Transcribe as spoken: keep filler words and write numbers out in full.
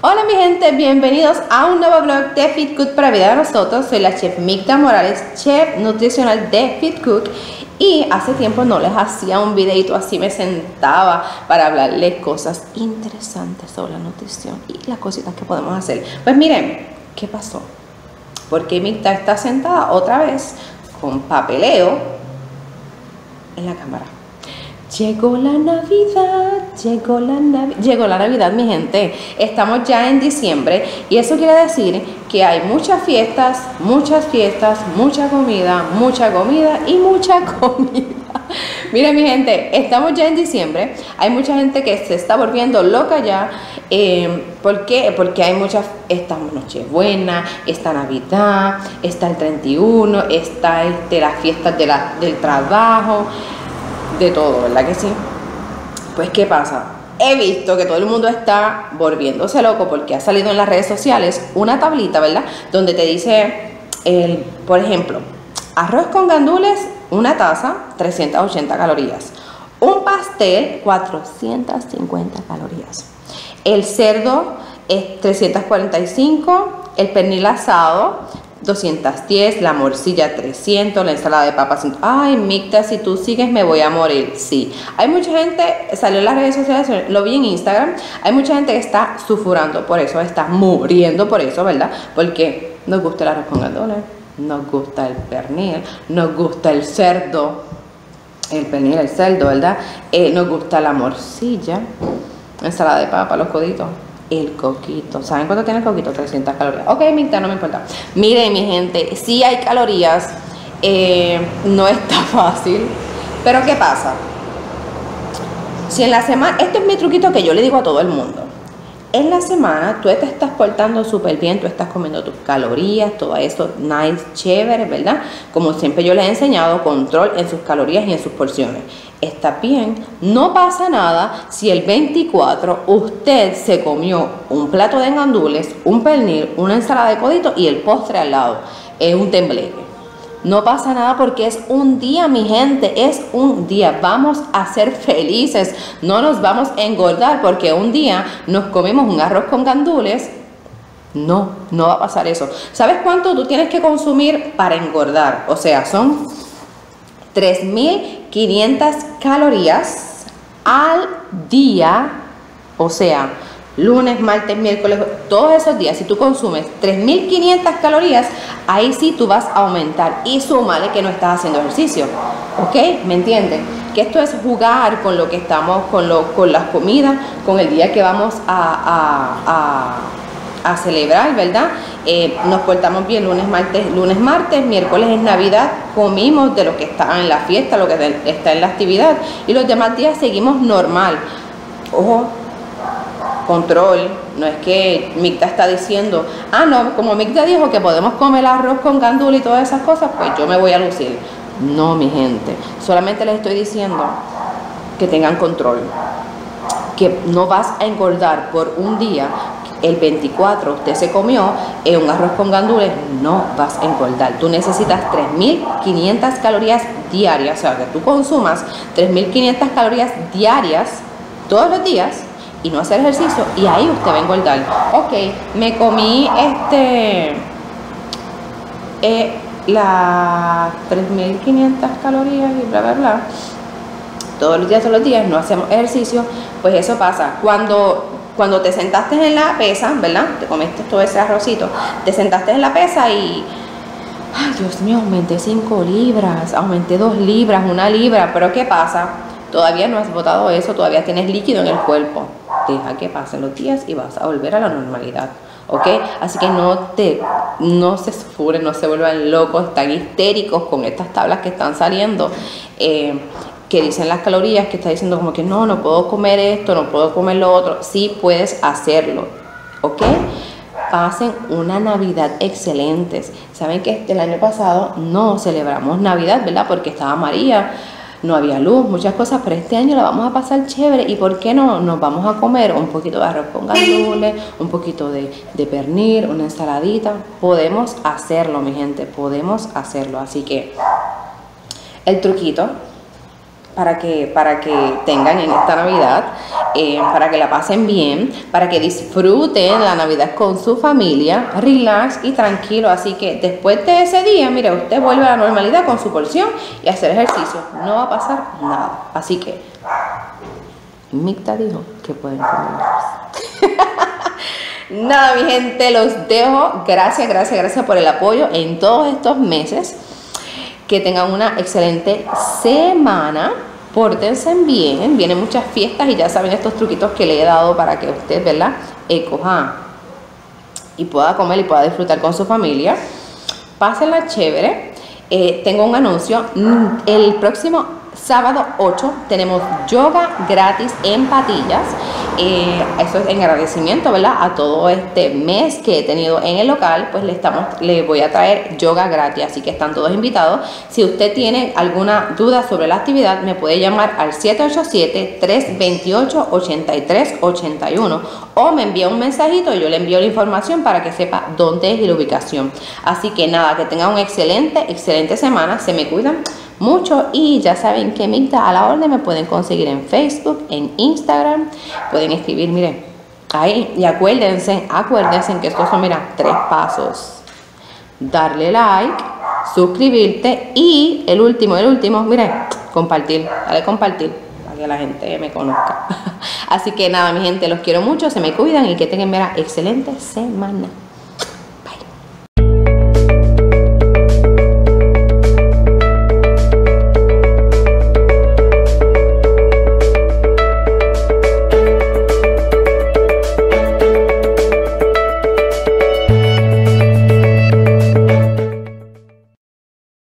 Hola mi gente, bienvenidos a un nuevo vlog de Fit Cook para Vida de Nosotros. Soy la chef Migda Morales, chef nutricional de Fit Cook. Y hace tiempo no les hacía un videito así, me sentaba para hablarles cosas interesantes sobre la nutrición y las cositas que podemos hacer. Pues miren, ¿qué pasó? Porque Migda está sentada otra vez con papeleo en la cámara. Llegó la Navidad, llegó la Navidad, llegó la Navidad, mi gente. Estamos ya en diciembre y eso quiere decir que hay muchas fiestas, muchas fiestas, mucha comida, mucha comida y mucha comida. Miren, mi gente, estamos ya en diciembre. Hay mucha gente que se está volviendo loca ya. Eh, ¿Por qué? Porque hay muchas, esta Nochebuena, esta Navidad, está el treinta y uno, está este, las fiestas de la, del trabajo. De todo, ¿verdad que sí? Pues, ¿qué pasa? He visto que todo el mundo está volviéndose loco porque ha salido en las redes sociales una tablita, ¿verdad? Donde te dice, el, por ejemplo, arroz con gandules, una taza, trescientas ochenta calorías. Un pastel, cuatrocientas cincuenta calorías. El cerdo es trescientas cuarenta y cinco. El pernil asado, doscientas diez, la morcilla trescientos, la ensalada de papas. Ay, Migda, si tú sigues me voy a morir. Sí, hay mucha gente, salió en las redes sociales, lo vi en Instagram, hay mucha gente que está sufrando por eso, está muriendo por eso, ¿verdad? Porque nos gusta el arroz con gandules, nos gusta el pernil, nos gusta el cerdo, el pernil, el cerdo, ¿verdad? Eh, nos gusta la morcilla, ensalada de papa, los coditos. El coquito, ¿saben cuánto tiene el coquito? trescientas calorías. Ok, Migda, no me importa. Miren, mi gente, sí hay calorías, eh, no está fácil, pero ¿qué pasa? Si en la semana, este es mi truquito que yo le digo a todo el mundo. En la semana tú te estás portando súper bien, tú estás comiendo tus calorías, todo eso nice, chévere, ¿verdad? Como siempre yo les he enseñado, control en sus calorías y en sus porciones. Está bien, no pasa nada si el veinticuatro usted se comió un plato de gandules, un pernil, una ensalada de codito y el postre al lado, es un tembleque. No pasa nada porque es un día, mi gente, es un día. Vamos a ser felices, no nos vamos a engordar porque un día nos comemos un arroz con gandules. No, no va a pasar eso. ¿Sabes cuánto tú tienes que consumir para engordar? O sea, son tres mil quinientas calorías al día, o sea, lunes, martes, miércoles, todos esos días. Si tú consumes tres mil quinientas calorías, ahí sí tú vas a aumentar y súmale que no estás haciendo ejercicio, ¿ok? ¿Me entiendes? Que esto es jugar con lo que estamos, con, lo, con las comidas, con el día que vamos a, a, a, a celebrar, ¿verdad? Eh, nos portamos bien lunes, martes, lunes, martes, miércoles es Navidad, comimos de lo que está en la fiesta, lo que está en la actividad y los demás días seguimos normal. Ojo, control, no es que Migda está diciendo, ah no, como Migda dijo que podemos comer arroz con gandules y todas esas cosas, pues yo me voy a lucir. No, mi gente, solamente les estoy diciendo que tengan control, que no vas a engordar por un día. El veinticuatro usted se comió eh, un arroz con gandules, no vas a engordar. Tú necesitas tres mil quinientas calorías diarias, o sea, que tú consumas tres mil quinientas calorías diarias todos los días y no hacer ejercicio y ahí usted va a engordar. Ok, me comí este eh, las tres mil quinientas calorías y bla bla bla todos los días, todos los días, no hacemos ejercicio, pues eso pasa. Cuando, cuando te sentaste en la pesa, ¿verdad? Te comiste todo ese arrocito, te sentaste en la pesa y ay, Dios mío, aumenté cinco libras, aumenté dos libras, una libra, pero ¿qué pasa? Todavía no has botado eso, todavía tienes líquido en el cuerpo. Deja que pasen los días y vas a volver a la normalidad, ¿ok? Así que no te, no se sufren, no se vuelvan locos, están histéricos con estas tablas que están saliendo, eh, que dicen las calorías, que está diciendo como que no, no puedo comer esto, no puedo comer lo otro. Sí puedes hacerlo, ¿ok? Pasen una Navidad excelente. Saben que el año pasado no celebramos Navidad, ¿verdad? Porque estaba María, no había luz, muchas cosas, pero este año la vamos a pasar chévere. ¿Y por qué no? Nos vamos a comer un poquito de arroz con gandules, un poquito de, de pernil, una ensaladita. Podemos hacerlo, mi gente, podemos hacerlo. Así que el truquito, para que, para que tengan en esta Navidad, eh, para que la pasen bien, para que disfruten la Navidad con su familia, relax y tranquilo. Así que después de ese día, mire, usted vuelve a la normalidad con su porción y hacer ejercicio. No va a pasar nada. Así que Micta dijo que pueden comer. Nada, mi gente, los dejo. Gracias, gracias, gracias por el apoyo en todos estos meses. Que tengan una excelente semana. Pórtense bien. Vienen muchas fiestas y ya saben estos truquitos que le he dado para que usted, ¿verdad? Eh, coja y pueda comer y pueda disfrutar con su familia. Pásenla chévere. Eh, tengo un anuncio. El próximo sábado ocho tenemos yoga gratis en Patillas. Eh, eso es en agradecimiento, ¿verdad? A todo este mes que he tenido en el local, pues le estamos, le voy a traer yoga gratis, así que están todos invitados. Si usted tiene alguna duda sobre la actividad, me puede llamar al siete ocho siete, tres dos ocho, ocho tres ocho uno o me envía un mensajito y yo le envío la información para que sepa dónde es y la ubicación. Así que nada, que tengan una excelente, excelente semana. Se me cuidan mucho y ya saben que Micta a la orden me pueden conseguir en Facebook, en Instagram, pueden escribir, miren, ahí, y acuérdense, acuérdense que estos son, mira, tres pasos: darle like, suscribirte y el último, el último, miren, compartir, dale compartir para que la gente me conozca. Así que nada, mi gente, los quiero mucho, se me cuidan y que tengan, mira, excelente semana.